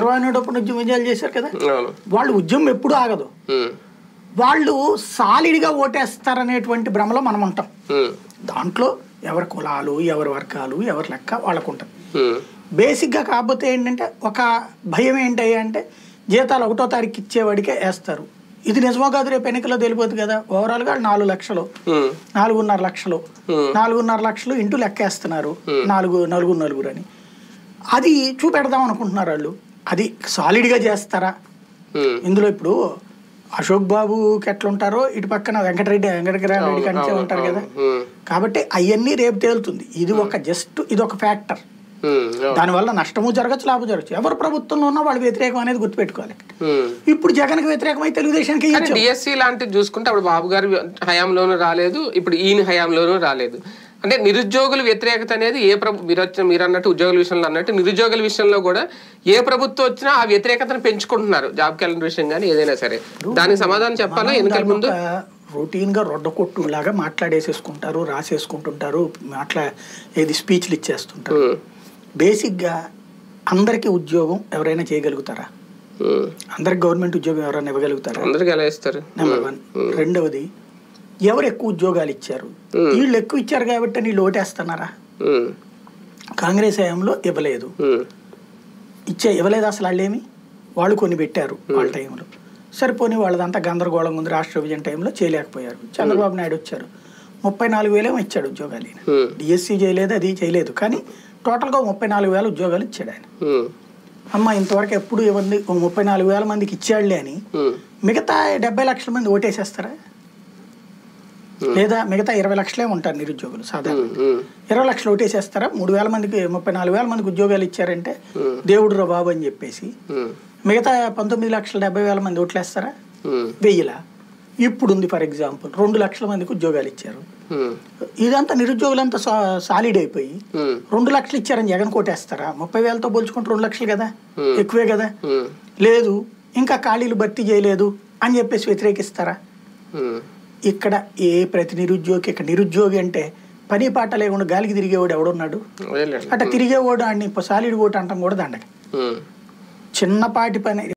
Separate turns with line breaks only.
చంద్రబాబు నాయుడు అప్పుడు విజయాలు చేశారు కదా, వాళ్ళు ఉద్యమం ఎప్పుడు ఆగదు, వాళ్ళు సాలిడ్గా ఓటేస్తారనేటువంటి భ్రమలో మనం ఉంటాం. దాంట్లో ఎవరి కులాలు ఎవరి వర్గాలు ఎవరి లెక్క వాళ్ళకు ఉంటుంది. బేసిక్గా కాకపోతే ఏంటంటే ఒక భయం ఏంటి అంటే జీతాలు 1వ తారీఖు ఇచ్చేవాడికే వేస్తారు. ఇది నిజమో కాదు రేపు ఎన్నికల్లో తెలిపోతుంది కదా. ఓవరాల్గా 4 లక్షలు 4.5 లక్షలు 4.5 లక్షలు ఇంటూ లెక్కేస్తున్నారు, నలుగురు అని. అది చూపెడదాం అనుకుంటున్నారు వాళ్ళు. అది సాలిడ్గా చేస్తారా? ఇందులో ఇప్పుడు అశోక్ బాబుకి ఎట్లుంటారో ఇటు పక్కన వెంకటరామరెడ్డి కంటే ఉంటారు కదా. కాబట్టి అవన్నీ రేపు తేలుతుంది. ఇది ఒక ఇది ఒక ఫ్యాక్టర్. దానివల్ల నష్టము జరగచ్చు, లాభం జరగచ్చు. ఎవరు ప్రభుత్వంలో ఉన్నా వాళ్ళు వ్యతిరేకం అనేది గుర్తుపెట్టుకోవాలి. ఇప్పుడు జగన్కి వ్యతిరేకమై తెలుగుదేశానికి
డిఎస్సి లాంటివి చూసుకుంటే అప్పుడు బాబు గారి హయాంలోనూ రాలేదు, ఇప్పుడు ఈయన హయాంలోనూ రాలేదు. అంటే నిరుద్యోగుల వ్యతిరేకత అనేది మీరు అన్నట్టు ఉద్యోగుల విషయంలో అన్నట్టు నిరుద్యోగుల విషయంలో కూడా ఏ ప్రభుత్వం వచ్చినా ఆ వ్యతిరేకతను పెంచుకుంటున్నారు. జాబ్ క్యాలెండర్ విషయం కానీ ఏదైనా సరే. దానికి సమాధానం చెప్పాలా? ఎన్నికల ముందు
రొటీన్గా రొడ్డకొట్టులాగా మాట్లాడేసేసుకుంటారు, రాసేసుకుంటుంటారు, ఏది స్పీచ్లు ఇచ్చేస్తుంటారు. బేసిక్గా అందరికీ ఉద్యోగం ఎవరైనా చేయగలుగుతారా? అందరికి గవర్నమెంట్ ఉద్యోగం ఎవరైనా ఇవ్వగలుగుతారా? నెంబర్ 1. రెండవది, ఎవరు ఎక్కువ ఉద్యోగాలు ఇచ్చారు? వీళ్ళు ఎక్కువ ఇచ్చారు కాబట్టి వీళ్ళు ఓటేస్తున్నారా? కాంగ్రెస్ హయాంలో ఇవ్వలేదు, ఇవ్వలేదు అసలు. వాళ్ళు కొన్ని పెట్టారు వాళ్ళ టైంలో, సరిపోని వాళ్ళదంతా గందరగోళంగా ఉంది. రాష్ట్ర విభజన టైంలో చేయలేకపోయారు. చంద్రబాబు నాయుడు వచ్చారు, 34,000 ఇచ్చాడు ఉద్యోగాలు. ఆయన డిఎస్సి చేయలేదు, అది చేయలేదు, కానీ టోటల్గా 34,000 ఉద్యోగాలు ఇచ్చాడు ఆయన. అమ్మ ఇంతవరకు ఎప్పుడు ఇవ్వండి 34,000 మందికి ఇచ్చాడులే అని మిగతా 70 లక్షల మంది ఓటేసేస్తారా? లేదా మిగతా 20 లక్షలే ఉంటారు నిరుద్యోగులు సాధారణంగా. 20 లక్షలు ఓటేసేస్తారా? 3,000 మందికి 34,000 మందికి ఉద్యోగాలు ఇచ్చారంటే దేవుడు రా బాబు అని చెప్పేసి మిగతా 19,70,000 మంది ఓట్లేస్తారా? 1000. ఇప్పుడు ఉంది ఫర్ ఎగ్జాంపుల్ 2 లక్షల మందికి ఉద్యోగాలు ఇచ్చారు. ఇదంతా నిరుద్యోగులంతా సాలిడ్ అయిపోయి 2 లక్షలు ఇచ్చారని జగన్ కోటేస్తారా? 30,000తో పోల్చుకుంటే 2 లక్షలు కదా, ఎక్కువే కదా. లేదు ఇంకా ఖాళీలు భర్తీ చేయలేదు అని చెప్పేసి వ్యతిరేకిస్తారా? ఇక్కడ ప్రతి నిరుద్యోగి అంటే పని పాట లేకుండా గాలికి తిరిగేవాడు ఎవడున్నాడు? అట్లా తిరిగేవాడు అన్ని సాలిడ్ ఓటు అంటాం కూడా దండగ. చిన్నపాటి పని